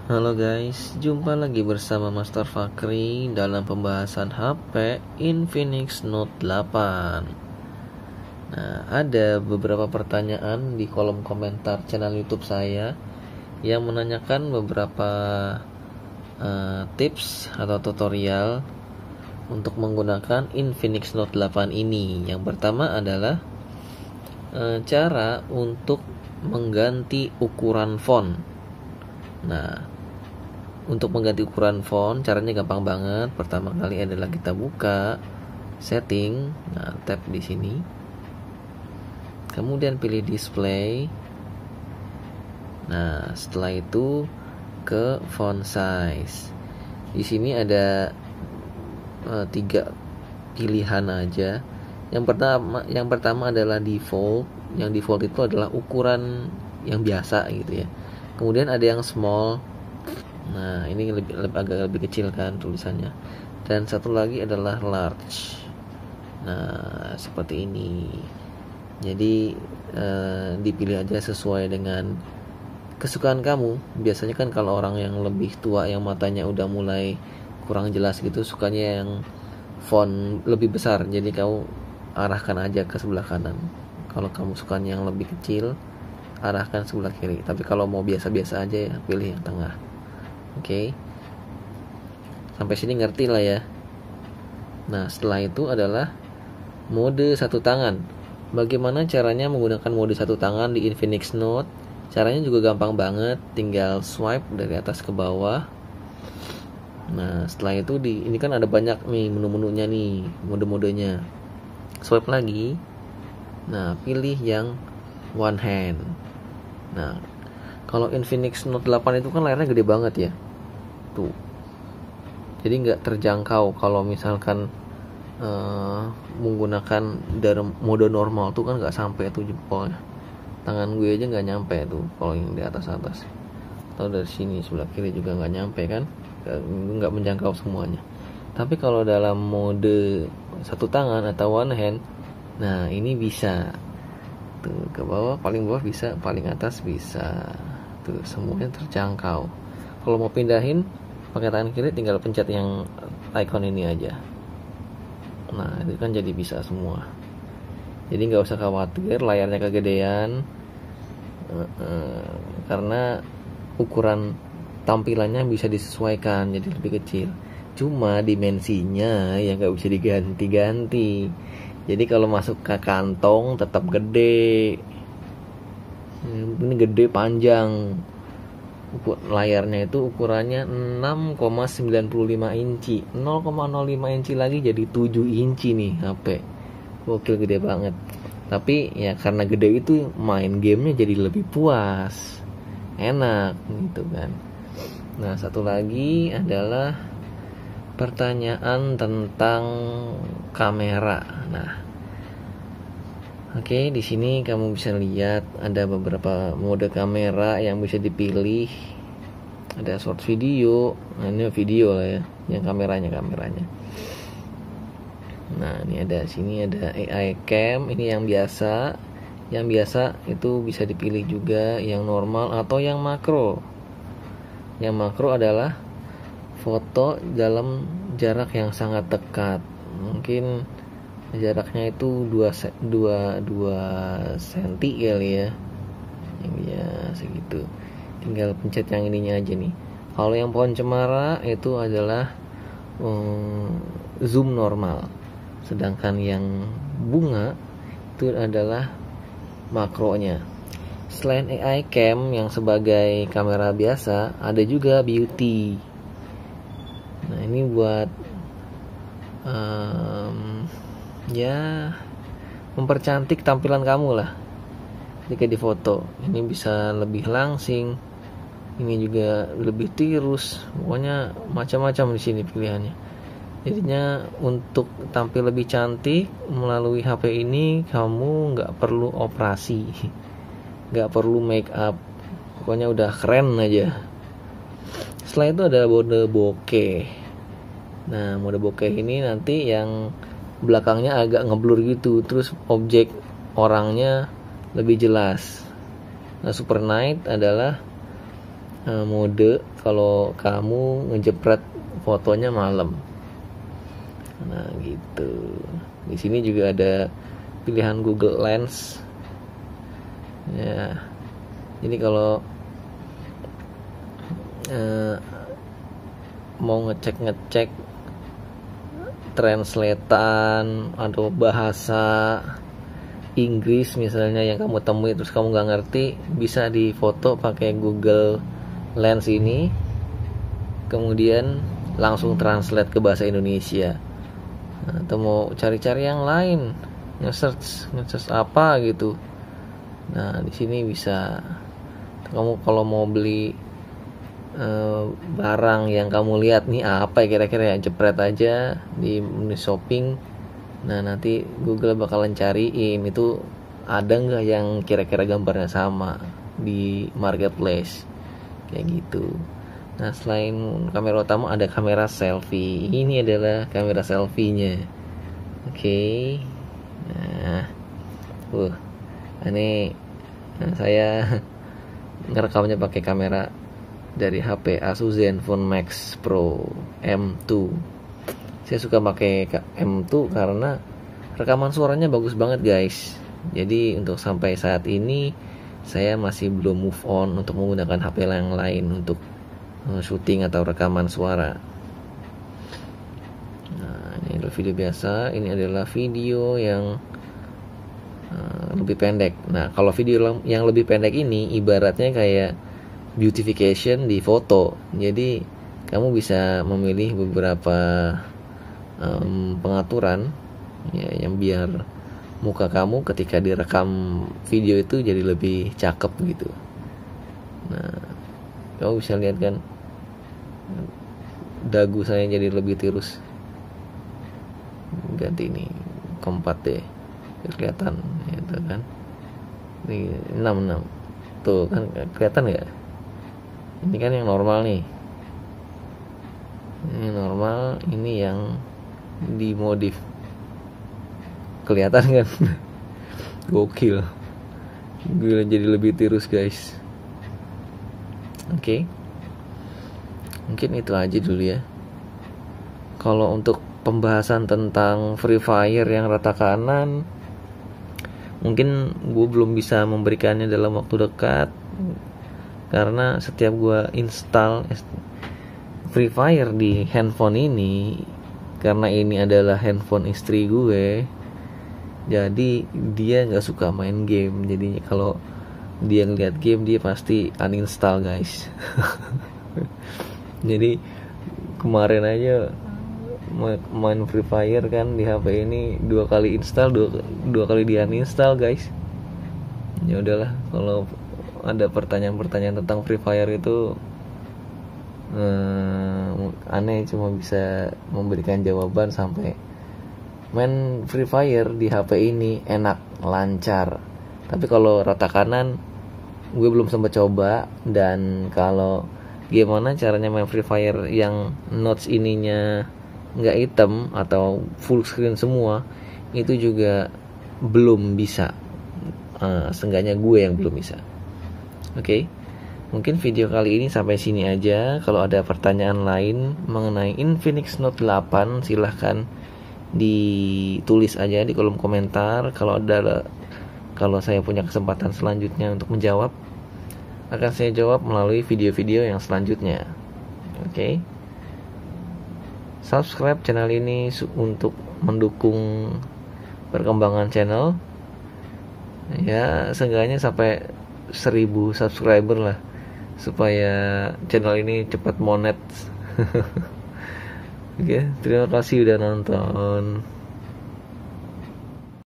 Halo guys, jumpa lagi bersama Master Fakri dalam pembahasan HP Infinix Note 8. Nah, ada beberapa pertanyaan di kolom komentar channel YouTube saya yang menanyakan beberapa tips atau tutorial untuk menggunakan Infinix Note 8 ini. Yang pertama adalah cara untuk mengganti ukuran font. Nah, untuk mengganti ukuran font caranya gampang banget. Pertama kali adalah kita buka setting, nah tap di sini, kemudian pilih display. Nah, setelah itu ke font size. Di sini ada 3 pilihan aja. Yang pertama adalah default. Yang default itu adalah ukuran yang biasa gitu ya. Kemudian ada yang small. Nah, ini agak lebih kecil kan tulisannya. Dan satu lagi adalah large. Nah, seperti ini. Jadi dipilih aja sesuai dengan kesukaan kamu. Biasanya kan kalau orang yang lebih tua yang matanya udah mulai kurang jelas gitu, sukanya yang font lebih besar. Jadi kamu arahkan aja ke sebelah kanan. Kalau kamu sukanya yang lebih kecil, arahkan sebelah kiri. Tapi kalau mau biasa-biasa aja ya, pilih yang tengah. Oke. Sampai sini ngerti lah ya. Nah, setelah itu adalah mode satu tangan. Bagaimana caranya menggunakan mode satu tangan di Infinix Note? Caranya juga gampang banget, tinggal swipe dari atas ke bawah. Nah, setelah itu ini kan ada banyak nih menu-menunya nih, mode-modenya. Swipe lagi. Nah, pilih yang one hand. Nah, kalau Infinix Note 8 itu kan layarnya gede banget ya. Tuh. Jadi nggak terjangkau kalau misalkan menggunakan dari mode normal tuh kan nggak sampai tuh jempolnya. Tangan gue aja nggak nyampe tuh kalau yang di atas. Atau dari sini sebelah kiri juga nggak nyampe kan, nggak menjangkau semuanya. Tapi kalau dalam mode satu tangan atau one hand, nah ini bisa tuh ke bawah, paling bawah bisa, paling atas bisa, tuh semuanya terjangkau. Kalau mau pindahin pakai tangan kiri tinggal pencet yang icon ini aja. Nah, itu kan jadi bisa semua. Jadi nggak usah khawatir layarnya kegedean, karena ukuran tampilannya bisa disesuaikan jadi lebih kecil. Cuma dimensinya yang nggak bisa diganti-ganti. Jadi kalau masuk ke kantong tetap gede. Ini gede panjang. Layarnya itu ukurannya 6,95 inci. 0,05 inci lagi jadi 7 inci nih HP. Gokil, gede banget. Tapi ya karena gede itu main gamenya jadi lebih puas. Enak gitu kan. Nah, satu lagi adalah pertanyaan tentang kamera. Nah, oke, di sini kamu bisa lihat ada beberapa mode kamera yang bisa dipilih. Ada short video, nah ini video lah ya, yang kameranya. Nah, ini sini ada AI cam, ini yang biasa. Yang biasa itu bisa dipilih juga yang normal atau yang makro. Yang makro adalah foto dalam jarak yang sangat dekat. Mungkin jaraknya itu 2 cm kali ya. Ya segitu. Tinggal pencet yang ininya aja nih. Kalau yang pohon cemara itu adalah zoom normal. Sedangkan yang bunga itu adalah makronya. Selain AI cam yang sebagai kamera biasa, ada juga beauty. Nah, ini buat ya mempercantik tampilan kamu lah ketika di foto. Ini bisa lebih langsing, ini juga lebih tirus, pokoknya macam-macam di sini pilihannya. Jadinya untuk tampil lebih cantik melalui HP ini kamu nggak perlu operasi, nggak perlu make up, pokoknya udah keren aja. Setelah itu ada mode bokeh. Nah, mode bokeh ini nanti yang belakangnya agak ngeblur gitu, terus objek orangnya lebih jelas. Nah, super night adalah mode kalau kamu ngejepret fotonya malam. Nah gitu. Di sini juga ada pilihan Google Lens. Ya. Jadi kalau mau ngecek translatean atau bahasa Inggris misalnya yang kamu temui terus kamu nggak ngerti, bisa difoto pakai Google Lens ini, kemudian langsung translate ke bahasa Indonesia. Nah, atau mau cari-cari yang lain, nge-search apa gitu. Nah di sini bisa. Kamu kalau mau beli barang yang kamu lihat nih apa ya kira-kira, ya jepret aja di menu shopping. Nah nanti Google bakalan cariin itu ada nggak yang kira-kira gambarnya sama di marketplace kayak gitu. Nah selain kamera utama ada kamera selfie. Ini adalah kamera selfie-nya. Oke. Nah ini saya ngerekamnya pakai kamera dari HP Asus Zenfone Max Pro M2. Saya suka pakai M2 karena rekaman suaranya bagus banget guys. Jadi untuk sampai saat ini saya masih belum move on untuk menggunakan HP yang lain untuk syuting atau rekaman suara. Nah ini adalah video biasa. Ini adalah video yang lebih pendek. Nah kalau video yang lebih pendek ini ibaratnya kayak beautification di foto. Jadi kamu bisa memilih beberapa pengaturan ya, yang biar muka kamu ketika direkam video itu jadi lebih cakep gitu. Nah kamu bisa lihat kan dagu saya jadi lebih tirus. Ganti ini keempat deh kelihatan gitu kan. Ini 66 tuh kan kelihatan nggak? Ini kan yang normal nih. Ini normal, ini yang dimodif. Kelihatan kan? Gokil. Gila jadi lebih tirus guys. Oke. Mungkin itu aja dulu ya. Kalau untuk pembahasan tentang Free Fire yang rata kanan, mungkin gue belum bisa memberikannya dalam waktu dekat. Karena setiap gue install Free Fire di handphone ini, karena ini adalah handphone istri gue, jadi dia gak suka main game. Jadi kalau dia ngeliat game dia pasti uninstall guys. Jadi kemarin aja main Free Fire kan di HP ini 2 kali install, dua kali di uninstall guys. Ya udahlah, kalau ada pertanyaan-pertanyaan tentang Free Fire itu aneh cuma bisa memberikan jawaban sampai main Free Fire di HP ini enak, lancar. Tapi kalau rata kanan gue belum sempat coba. Dan kalau gimana caranya main Free Fire yang notes ininya nggak hitam atau full screen semua, itu juga belum bisa. Seenggaknya gue yang belum bisa. Oke, mungkin video kali ini sampai sini aja. Kalau ada pertanyaan lain mengenai Infinix Note 8 silahkan ditulis aja di kolom komentar. Kalau saya punya kesempatan selanjutnya untuk menjawab, akan saya jawab melalui video-video yang selanjutnya. Oke. Subscribe channel ini untuk mendukung perkembangan channel. Ya, seenggaknya sampai 1000 subscriber lah, supaya channel ini cepat monet. Oke, terima kasih udah nonton.